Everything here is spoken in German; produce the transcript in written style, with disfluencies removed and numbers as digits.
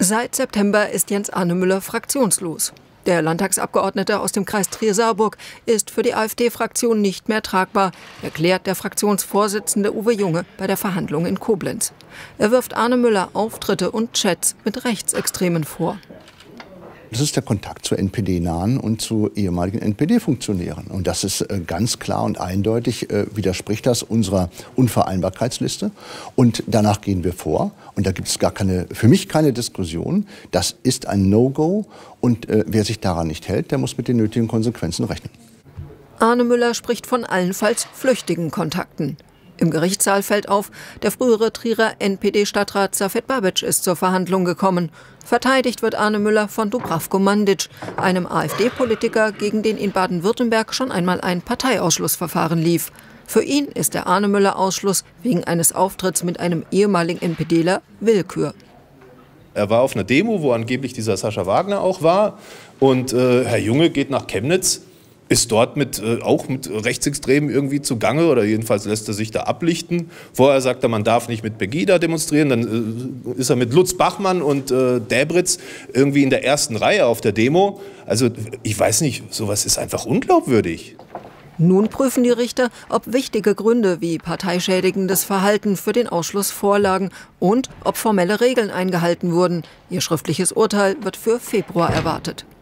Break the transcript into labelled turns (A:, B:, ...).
A: Seit September ist Jens Arnemüller fraktionslos. Der Landtagsabgeordnete aus dem Kreis Trier-Saarburg ist für die AfD-Fraktion nicht mehr tragbar, erklärt der Fraktionsvorsitzende Uwe Junge bei der Verhandlung in Koblenz. Er wirft Arnemüller Auftritte und Chats mit Rechtsextremen vor.
B: Das ist der Kontakt zu NPD-Nahen und zu ehemaligen NPD-Funktionären. Und das ist ganz klar und eindeutig, widerspricht das unserer Unvereinbarkeitsliste. Und danach gehen wir vor. Und da gibt es für mich keine Diskussion. Das ist ein No-Go. Und wer sich daran nicht hält, der muss mit den nötigen Konsequenzen rechnen.
A: Arnemüller spricht von allenfalls flüchtigen Kontakten. Im Gerichtssaal fällt auf, der frühere Trierer NPD-Stadtrat Safet Babic ist zur Verhandlung gekommen. Verteidigt wird Arnemüller von Dubravko Mandic, einem AfD-Politiker, gegen den in Baden-Württemberg schon einmal ein Parteiausschlussverfahren lief. Für ihn ist der Arnemüller-Ausschluss wegen eines Auftritts mit einem ehemaligen NPDler Willkür.
C: Er war auf einer Demo, wo angeblich dieser Sascha Wagner auch war. Und Herr Junge geht nach Chemnitz, ist dort auch mit Rechtsextremen irgendwie zugange, oder jedenfalls lässt er sich da ablichten. Vorher sagt er, man darf nicht mit Pegida demonstrieren, dann ist er mit Lutz Bachmann und Däbritz irgendwie in der ersten Reihe auf der Demo. Also ich weiß nicht, sowas ist einfach unglaubwürdig.
A: Nun prüfen die Richter, ob wichtige Gründe wie parteischädigendes Verhalten für den Ausschluss vorlagen und ob formelle Regeln eingehalten wurden. Ihr schriftliches Urteil wird für Februar erwartet.